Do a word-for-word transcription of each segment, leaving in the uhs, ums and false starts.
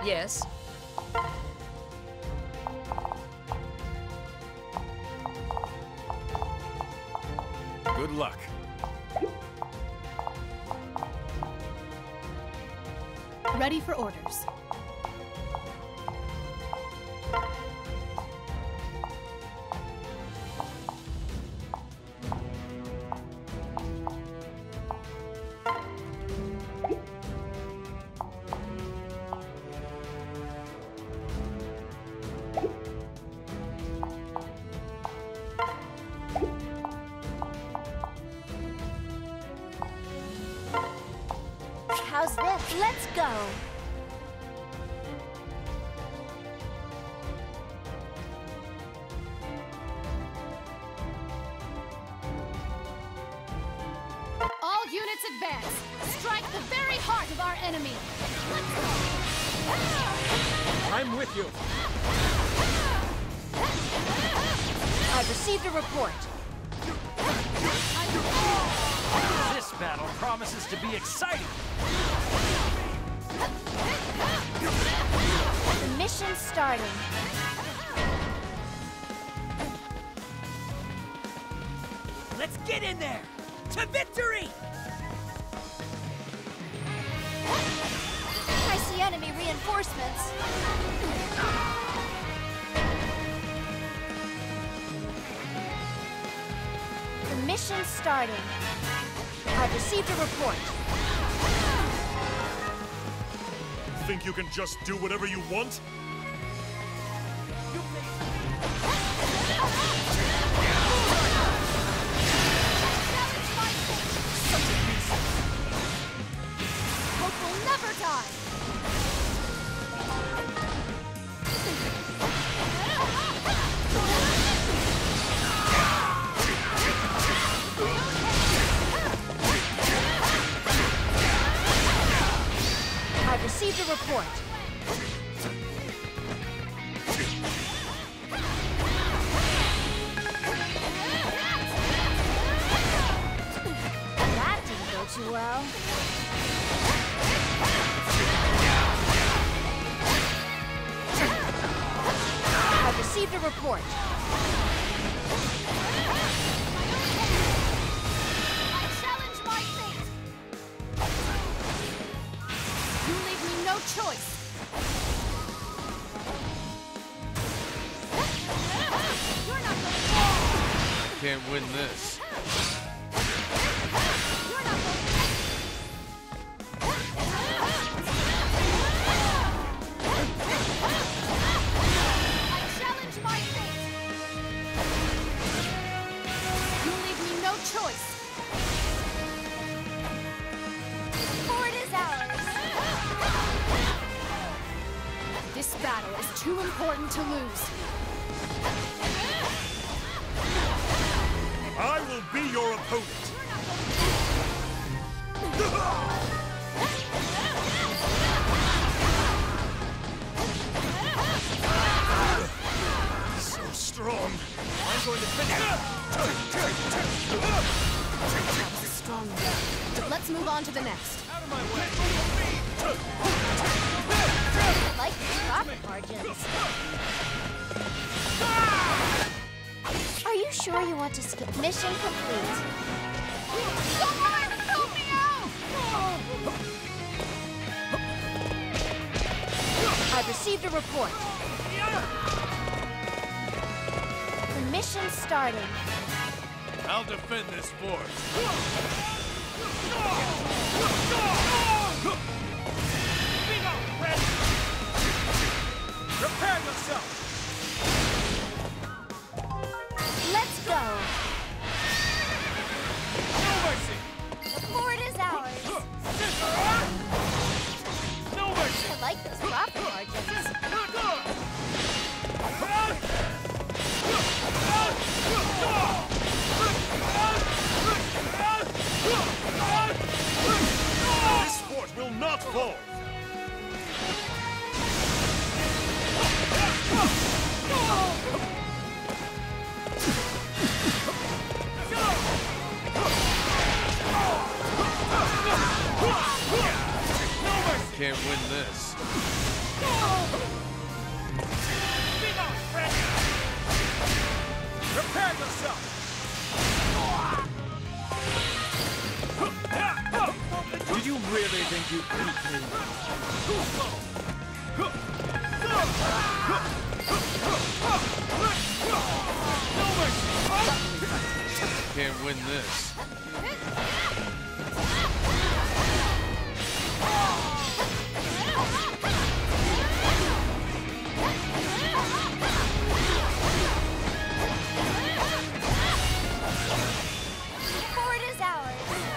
Yes. Good luck. Ready for orders. How's this? Let's go! All units advance! Strike the very heart of our enemy! Let's go! I'm with you. I've received a report. This battle promises to be exciting. The mission's starting. Let's get in there! To victory! I see enemy reinforcements. The mission's starting. I've received a report. Think you can just do whatever you want? Hope will never die! I've received a report. That didn't go too well. I've received a report. I challenge my fate! You leave me no choice! You're not going to... Can't win this. You're not going to... I challenge my fate! You leave me no choice! Fort is ours. This battle is too important to lose. I will be your opponent. So strong. I'm going to finish. That was a strong one. Let's move on to the next. Out of my way. I like the profit margins. Are you sure you want to skip? Mission complete. Someone help me out! I've received a report. The mission's starting. I'll defend this fort. Prepare yourself. Let's go. No mercy. The fort is ours. No mercy. I like those profit margins. This fort will not fall. Can't win this. Prepare yourself! Did you really think you beat me? Can't win this. Fort is ours.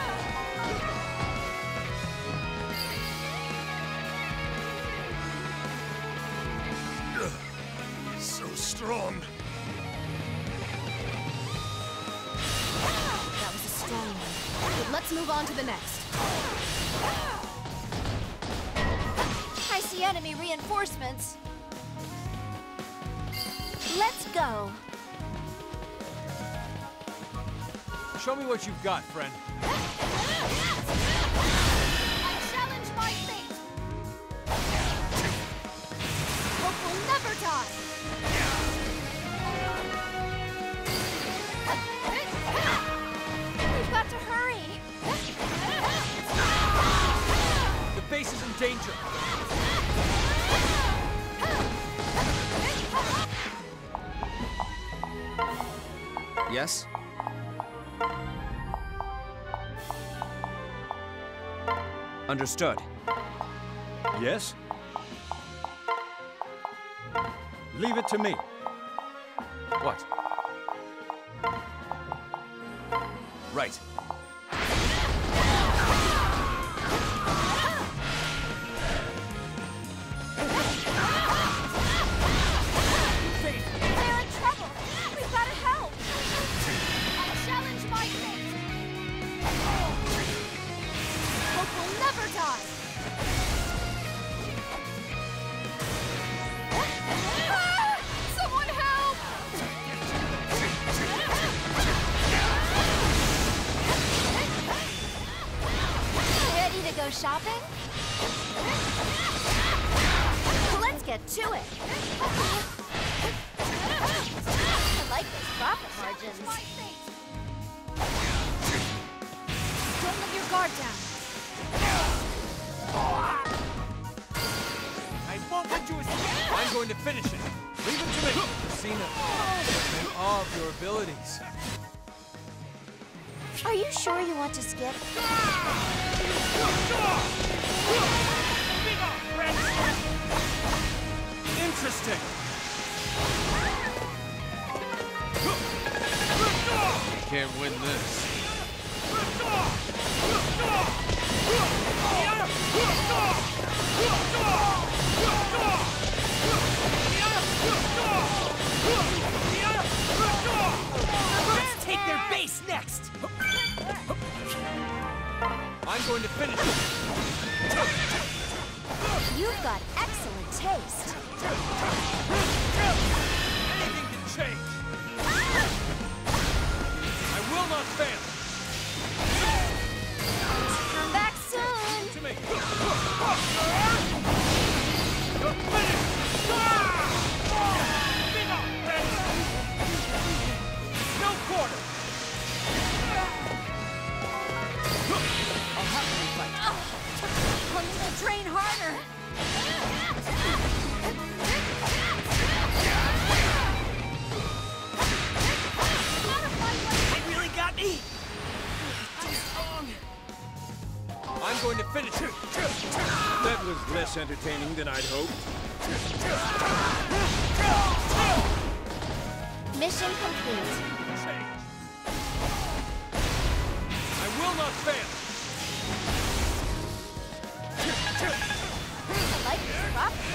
So strong. That was a strong one. But let's move on to the next. I see enemy reinforcements. Let's go. Show me what you've got, friend. I challenge my fate. Hope will never die. We've got to hurry. The base is in danger. Yes? Understood. Yes? Leave it to me. What? Right. They're in trouble. We've got to help. I challenge my fate. Hope will never die. Ah! Someone help! Ready to go shopping? Let's get to it. I like those profit margins. My fate. Don't let your guard down. I won't let you escape! I'm going to finish it. Leave it to me. Cena, in awe of your abilities. Are you sure you want to skip? Interesting. Can't win this. Let's take their base next! I'm going to finish it. You've got excellent taste. Anything can change. I will not fail. Come back soon. To me. You're finished. No quarter. I'll happily fight. Only will train harder. They really got me! I'm going to finish it. That was less entertaining than I'd hoped. Mission complete. Change. I will not fail. I like these profit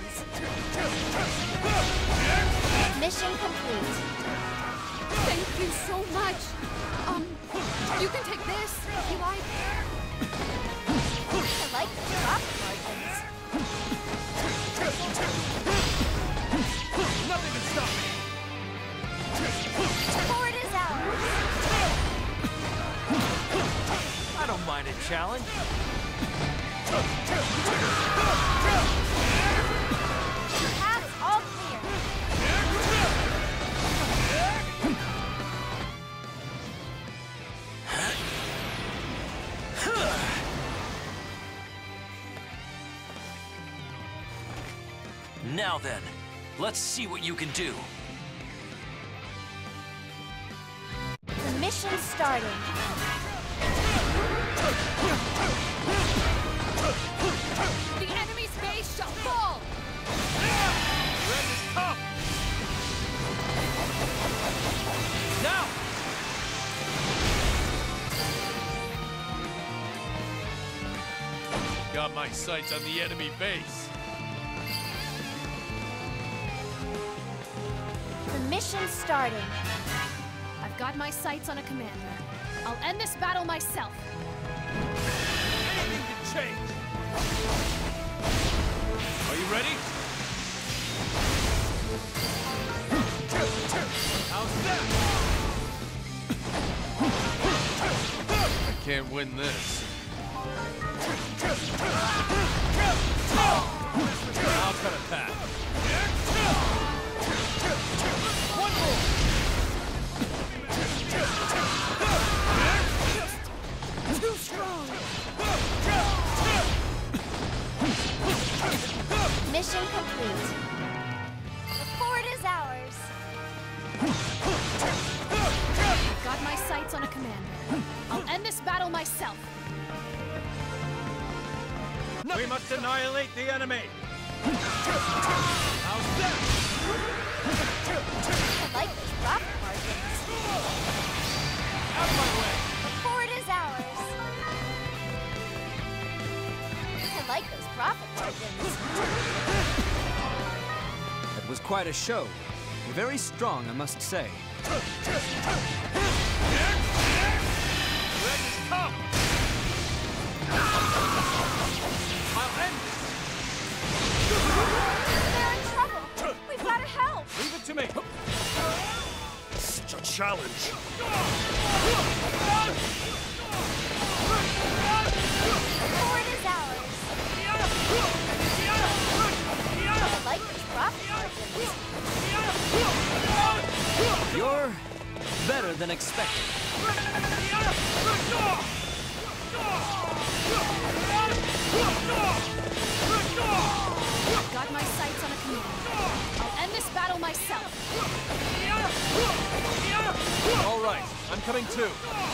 margins. Mission complete. Thank you so much. Um, you can take this if you like. I like these profit margins. Nothing can stop me. Fort is ours. I don't mind a challenge. Path's all clear. Now then, let's see what you can do. The mission's starting. The enemy's base shall fall! Red is tough! Now! Got my sights on the enemy base. The mission's starting. I've got my sights on a commander. I'll end this battle myself. Anything can change! Are you ready? How's that? I can't win this. I'll cut a path. One more! Too strong! Mission complete. The fort is ours. I've got my sights on a commander. I'll end this battle myself. We must annihilate the enemy! How's that? I like those profit margins. Out of my way! The fort is ours. I like those profit margins. That was quite a show. You're very strong, I must say. Red is come! I'll end They're in trouble. We've got to help. this! Leave it to me! Such a challenge. The fort is ours. I like those profit margins. You're better than expected. I've got my sights on a commander. I'll end this battle myself. All right, I'm coming too.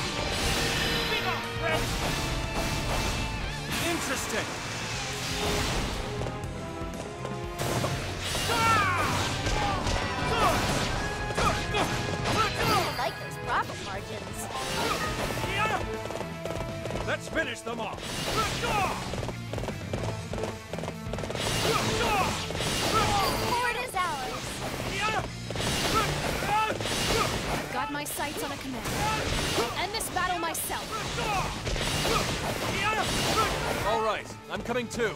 Interesting. I like those profit margins. Let's finish them off! The fort is ours. I've got my sights on a commander. I'll end this battle myself. All right, I'm coming too.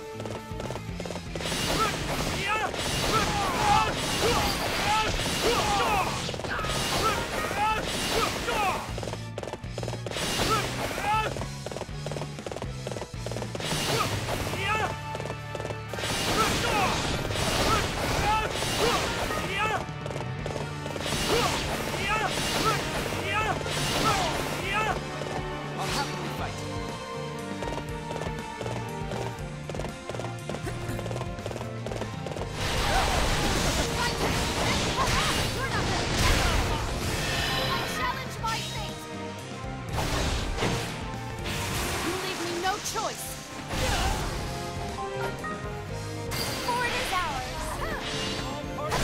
I'll happily fight. I challenge my fate. You leave me no choice. The fort is ours.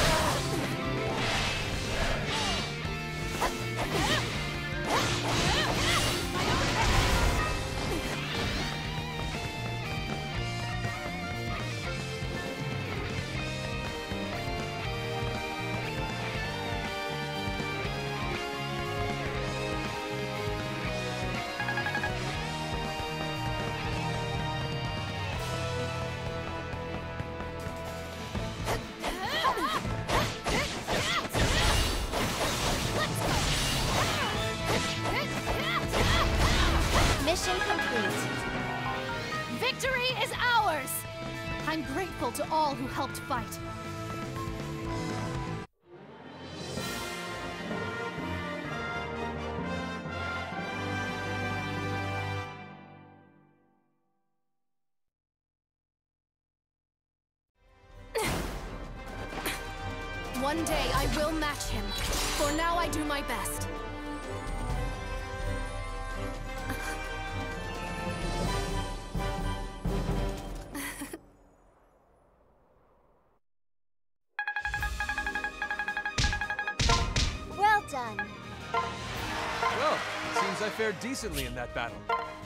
Mission complete. Victory is ours! I'm grateful to all who helped fight. One day I will match him. For now I do my best. Well done. Well, it seems I fared decently in that battle.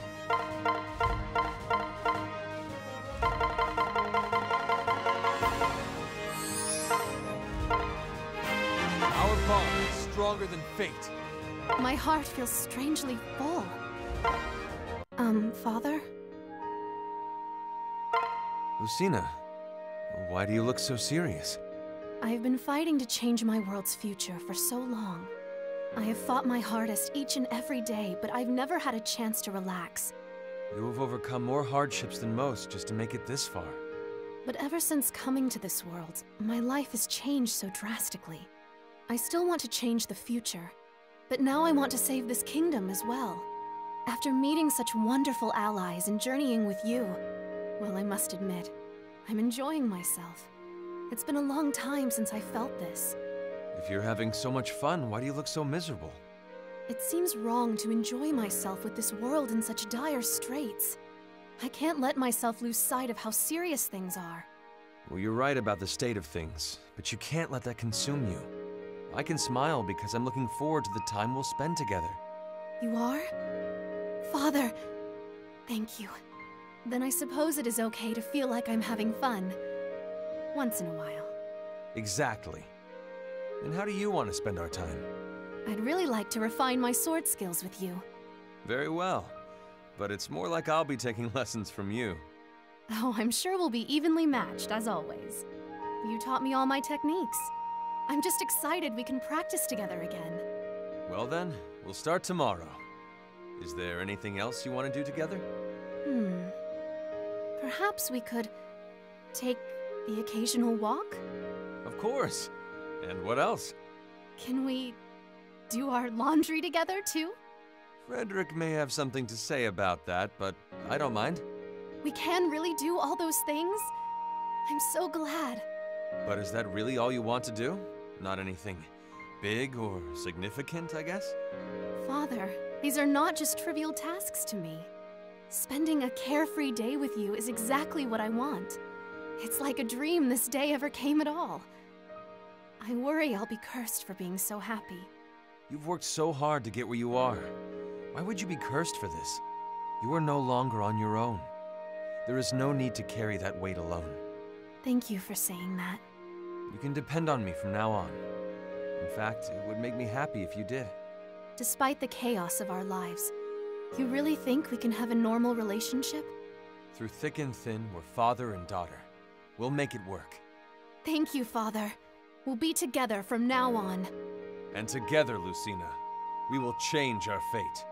Our bond is stronger than fate. My heart feels strangely full. Um, Father? Lucina, why do you look so serious? I've been fighting to change my world's future for so long. I have fought my hardest each and every day, but I've never had a chance to relax. You have overcome more hardships than most just to make it this far. But ever since coming to this world, my life has changed so drastically. I still want to change the future, but now I want to save this kingdom as well. After meeting such wonderful allies and journeying with you, well, I must admit, I'm enjoying myself. It's been a long time since I felt this. If you're having so much fun, why do you look so miserable? It seems wrong to enjoy myself with this world in such dire straits. I can't let myself lose sight of how serious things are. Well, you're right about the state of things, but you can't let that consume you. I can smile because I'm looking forward to the time we'll spend together. You are? Father, thank you. Then I suppose it is okay to feel like I'm having fun. Once in a while. Exactly. And how do you want to spend our time? I'd really like to refine my sword skills with you. Very well. But it's more like I'll be taking lessons from you. Oh, I'm sure we'll be evenly matched, as always. You taught me all my techniques. I'm just excited we can practice together again. Well then, we'll start tomorrow. Is there anything else you want to do together? Hmm. Perhaps we could take the occasional walk? Of course. And what else? Can we do our laundry together, too? Frederick may have something to say about that, but I don't mind. We can really do all those things? I'm so glad. But is that really all you want to do? Not anything big or significant, I guess? Father, these are not just trivial tasks to me. Spending a carefree day with you is exactly what I want. It's like a dream this day ever came at all. I worry I'll be cursed for being so happy. You've worked so hard to get where you are. Why would you be cursed for this? You are no longer on your own. There is no need to carry that weight alone. Thank you for saying that. You can depend on me from now on. In fact, it would make me happy if you did. Despite the chaos of our lives, you really think we can have a normal relationship? Through thick and thin, we're father and daughter. We'll make it work. Thank you, Father. We'll be together from now on. And together, Lucina, we will change our fate.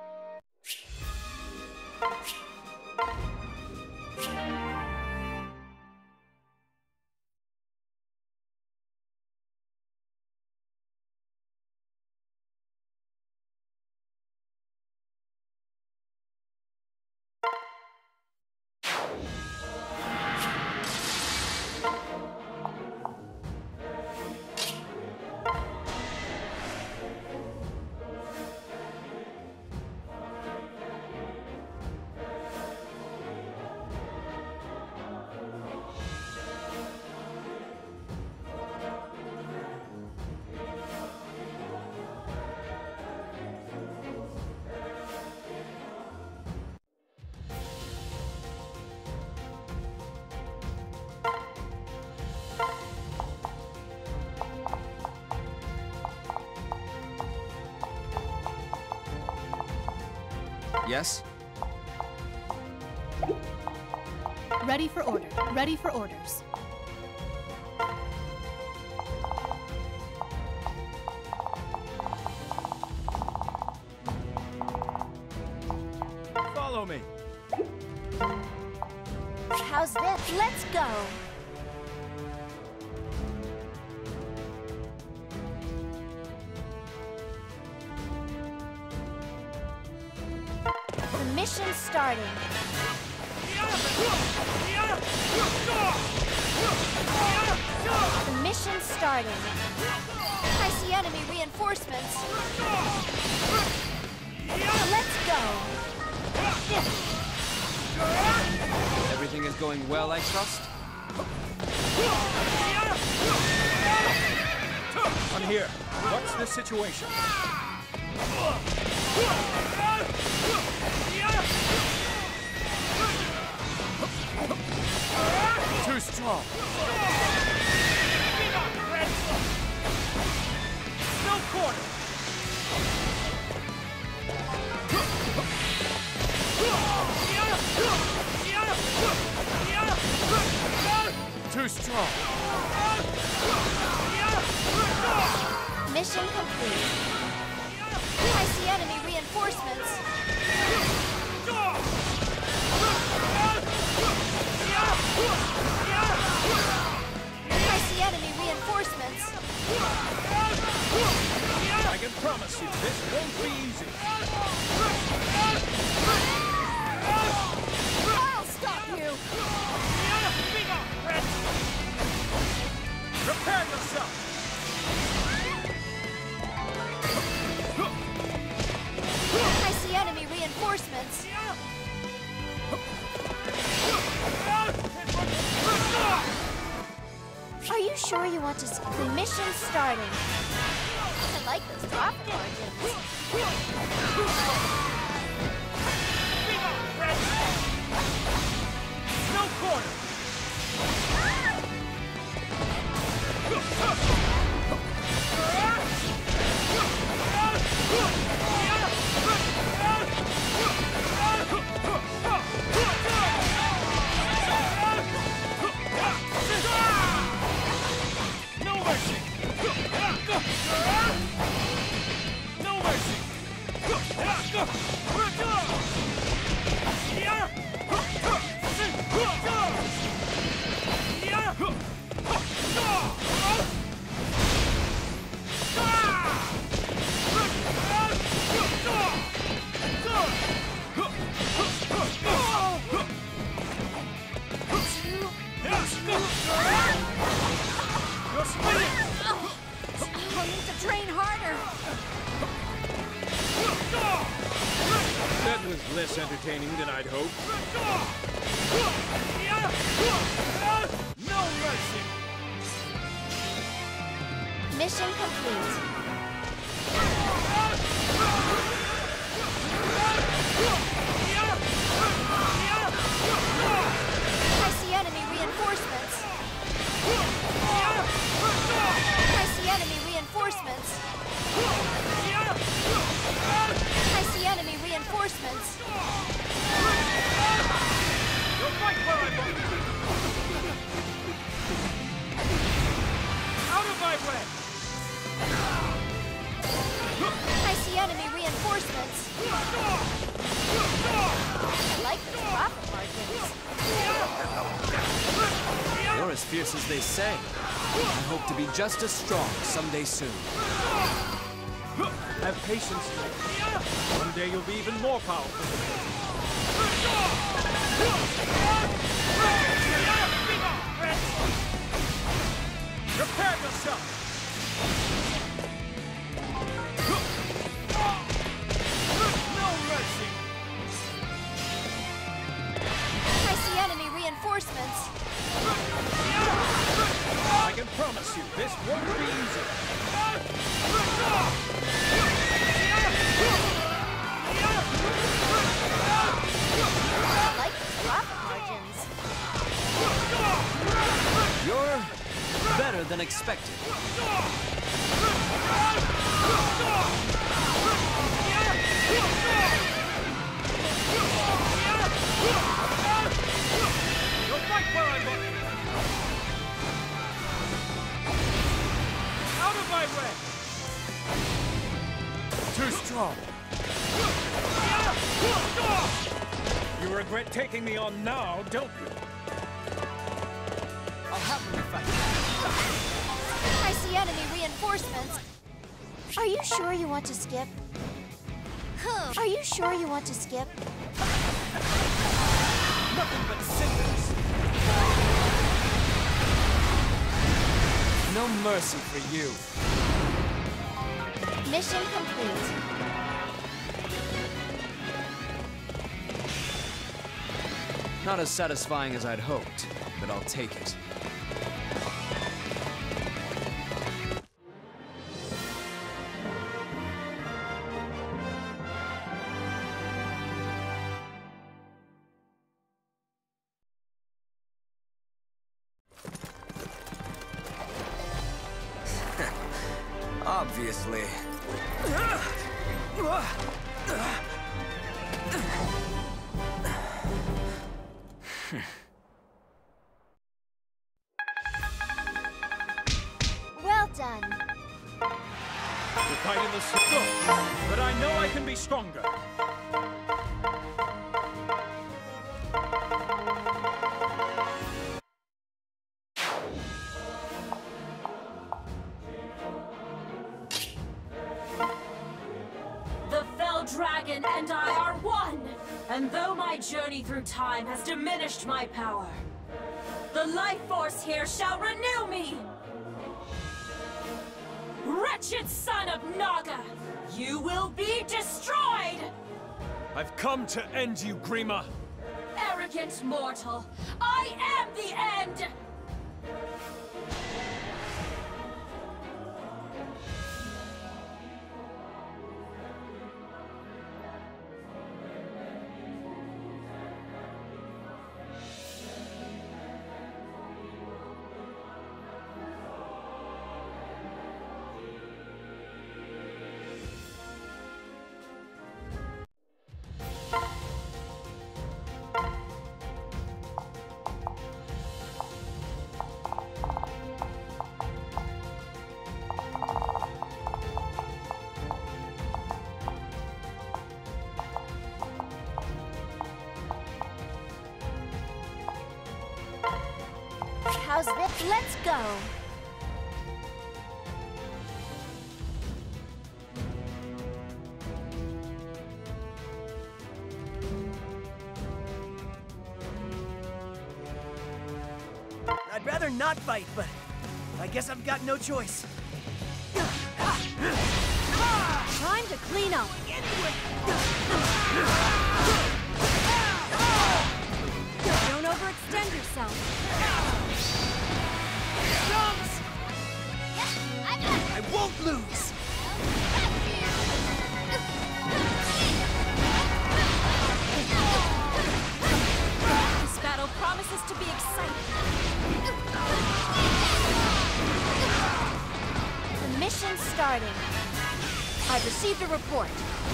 Yes? Ready for order. Ready for orders. Follow me. How's this? Let's go. The mission's starting. The mission's starting. I see enemy reinforcements. Let's go. Everything is going well, I trust? I'm here. What's the situation? Too strong. No quarter! Too strong. Mission complete. I see enemy reinforcements. I see enemy reinforcements. I can promise you, this won't be easy. I'll stop you. Prepare yourself! I see enemy reinforcements. Are you sure you want to... s- The mission's starting. I like those profit margins. No quarter! No mercy! No mercy! You're spinning! I need to train harder. That was less entertaining than I'd hoped. No mercy! Mission complete. I see enemy reinforcements. I see enemy reinforcements. I see enemy reinforcements. You'll fight for it! Out of my way! I see enemy reinforcements. I like those profit margins. You're as fierce as they say. I hope to be just as strong someday soon. Have patience, Link. One day you'll be even more powerful. Prepare yourself! No mercy! I see enemy reinforcements. I can promise you, this won't be easy. I like those profit margins. You're better than expected. You'll fight where I look! Out of my way! Too strong. You regret taking me on now, don't you? I'll happily fight. I see enemy reinforcements. Are you sure you want to skip? Are you sure you want to skip? Nothing but cinders. No mercy for you. Mission complete. Not as satisfying as I'd hoped, but I'll take it. Obviously. Well done. To fight in the storm, but I know I can be stronger. The Fell Dragon and I are one! And though my journey through time has diminished my power, the life force here shall renew me! Wretched son of Naga! You will be destroyed! I've come to end you, Grima! Arrogant mortal! I am the end! How's this? Let's go. I'd rather not fight, but I guess I've got no choice. Time to clean up. Don't overextend yourself. I won't lose! This battle promises to be exciting. The mission's starting. I've received a report.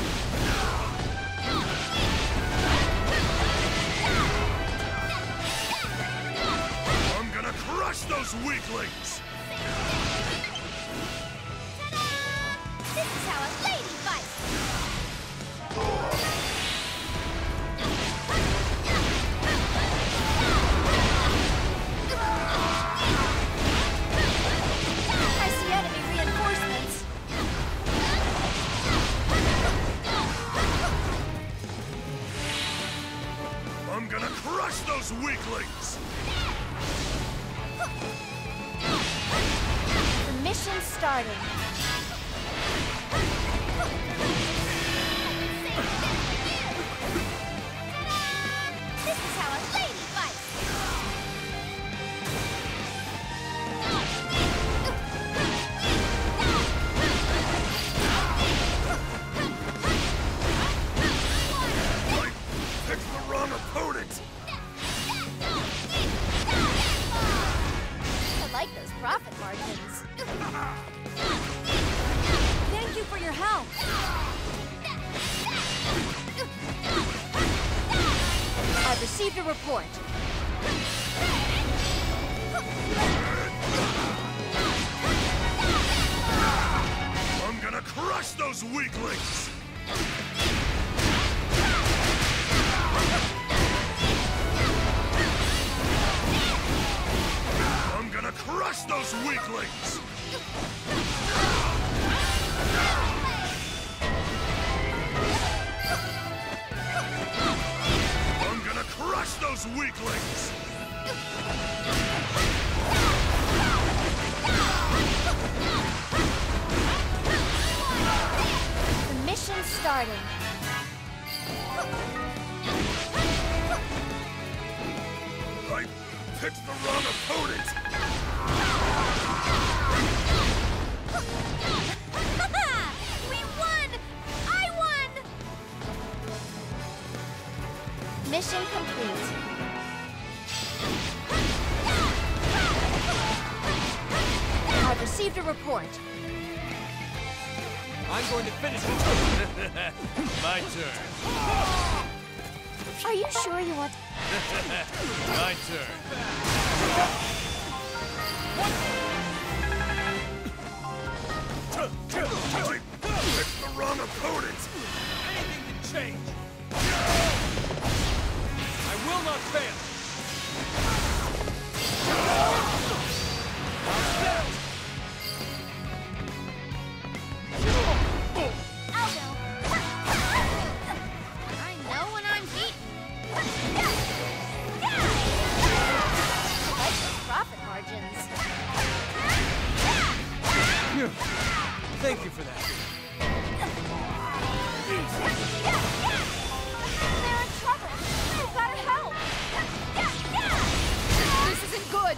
I'm gonna crush those weaklings! This is how a lady fights! I see enemy reinforcements. I'm gonna crush those weaklings! The mission's starting. This is how a lady fights! I picked the wrong opponent! I like those profit margins. Thank you for your help. I've received a report. I'm gonna crush those weaklings! I'm gonna crush those weaklings! I'm gonna crush those weaklings! starting. I picked the wrong opponent! We won! I won! Mission complete. I've received a report. I'm going to finish it. My turn. Are you sure you want... My turn. I picked the wrong opponent! Anything can change. I will not fail. Aldo! I know when I'm beaten. I like those profit margins. Phew. Thank you for that. They're in trouble. You've got to help. This isn't good.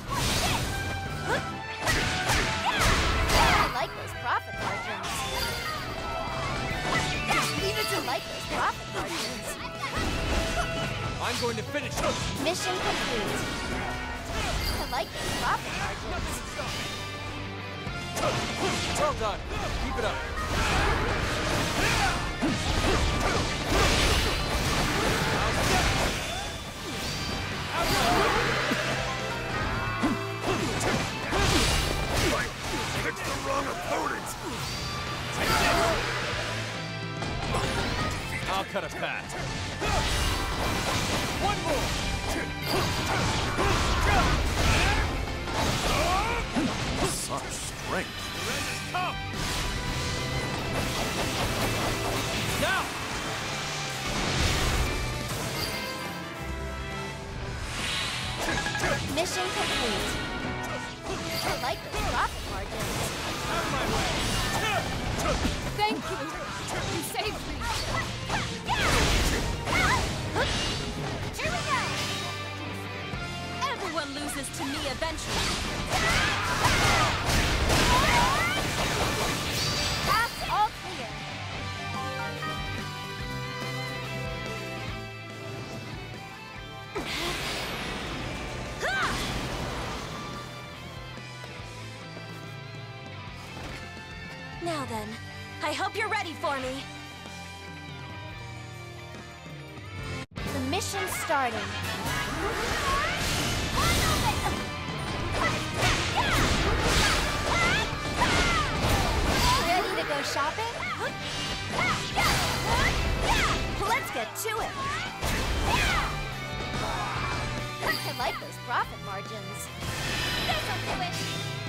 I like those profit margins. Leave it to like those profit margins. I'm going to finish it. Mission complete. I like those profit margins. Well done. Keep it up. I picked the wrong opponent! I'll cut a path. One more. Such strength! The end has come. Now. Mission complete. I like those profit margins. Out of my way. Thank you! You saved me! Here we go! Everyone loses to me eventually. Paths all clear. Now then, I hope you're ready for me. The mission's starting. Ready to go shopping? Let's get to it. I like those profit margins. This'll do it.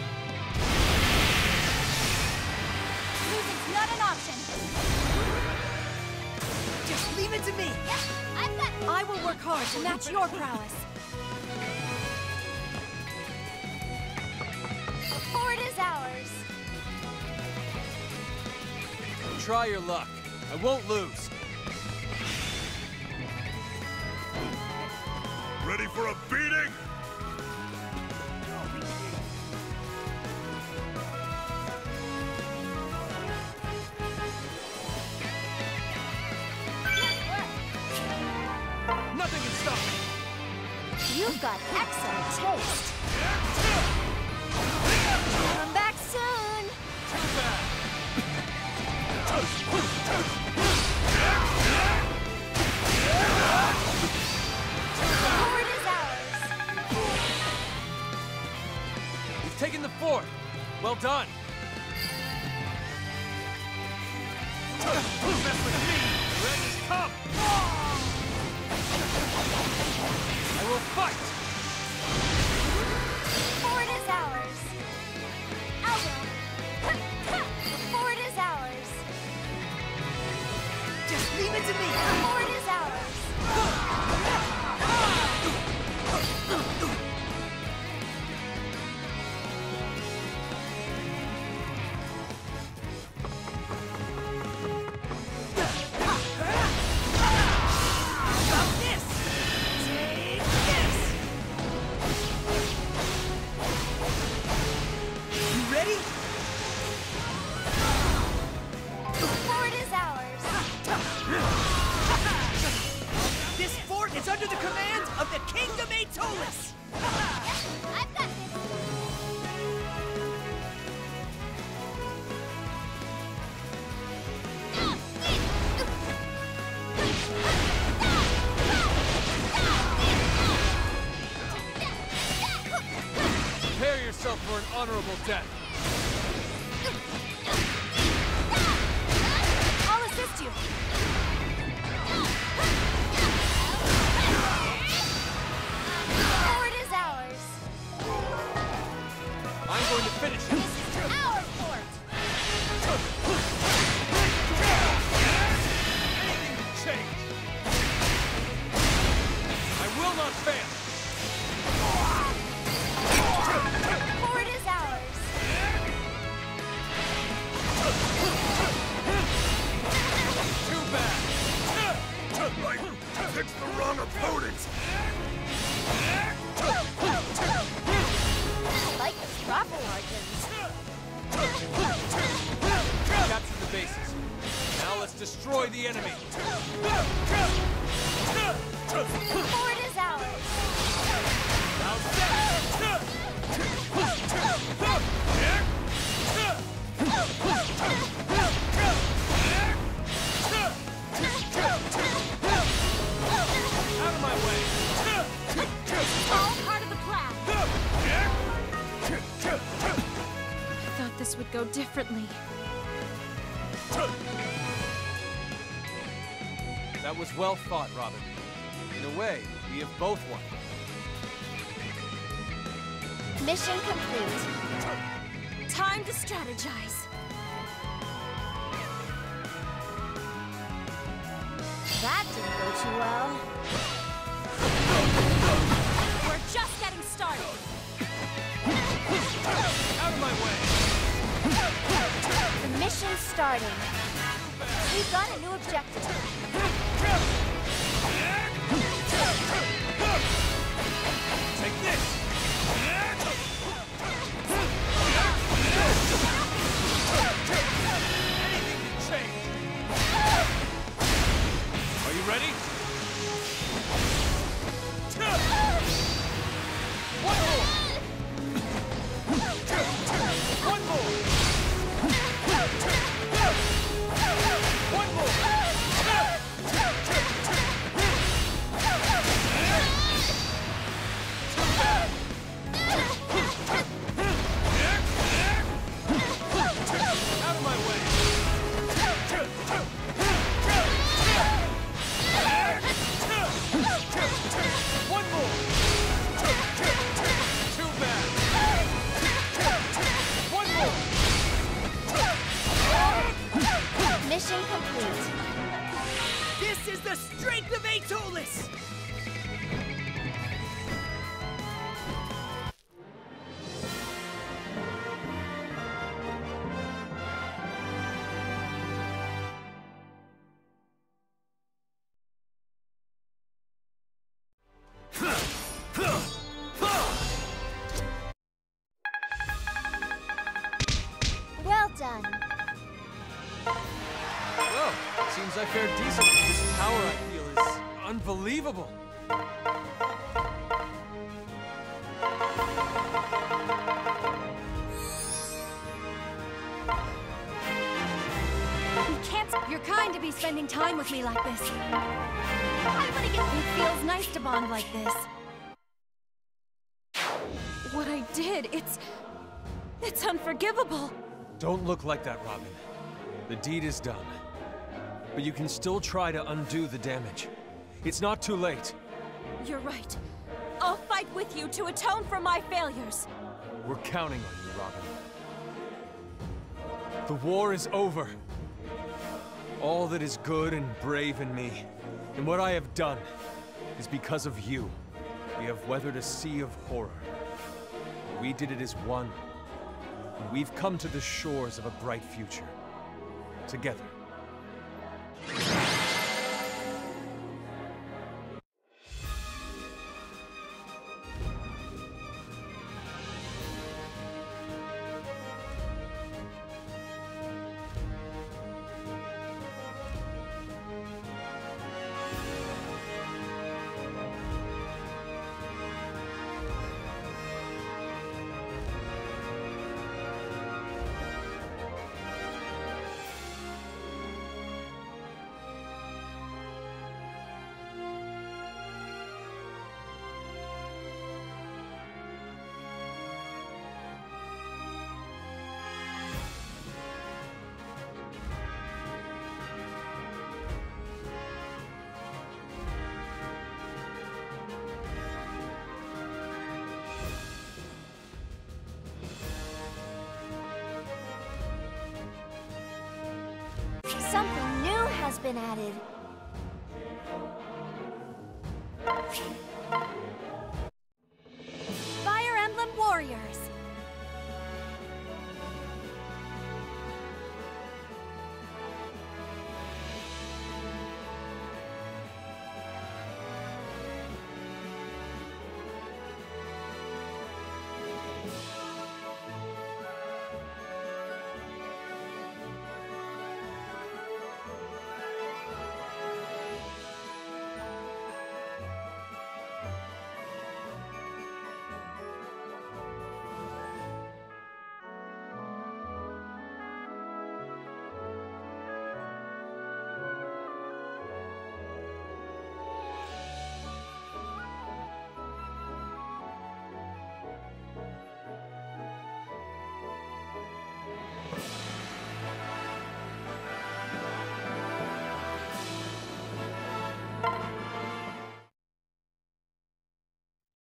Losing's not an option. Just leave it to me. I've got... I will work hard to match your prowess. The fort is ours. Try your luck. I won't lose. Ready for a beating? Nothing can stop me. You've got excellent taste. Come back soon. Too bad. The fort is ours. We've taken the fort. Well done. Don't mess with me. The end has come. I will fight. The fort is ours. Aldo. The fort is ours. Just leave it to me. The fort is ours. Aetolis! I've got this! Prepare yourself for an honorable death. I'll assist you! Fort is ours! I'm going to finish it. This is our fort! Anything can change. I will not fail. Fort is ours! Too bad. I picked the wrong opponent! I like the profit margins. Capture the bases. Now let's destroy the enemy. Fort is ours! Now set. Out of my way. All part of the plan. I thought this would go differently. That was well fought, Robin. In a way, we have both won. Mission complete. Time to strategize. That didn't go too well. We're just getting started. Out of my way. The mission's starting. We've got a new objective. Take this. Anything can change. Are you ready? One more. One more. One more. Too bad. Out of my way. One more. Too bad. One more. Mission complete. This is the strength of Aetolis! Well done. Well, seems I fared decent. This power I feel is unbelievable. You can't. You're kind to be spending time with me like this. I want to get. It feels nice to bond like this. What I did, it's. It's unforgivable. Don't look like that, Robin. The deed is done. But you can still try to undo the damage. It's not too late. You're right. I'll fight with you to atone for my failures. We're counting on you, Robin. The war is over. All that is good and brave in me, and what I have done, is because of you. We have weathered a sea of horror. We did it as one. And we've come to the shores of a bright future. Together. Something new has been added. Fire Emblem Warriors.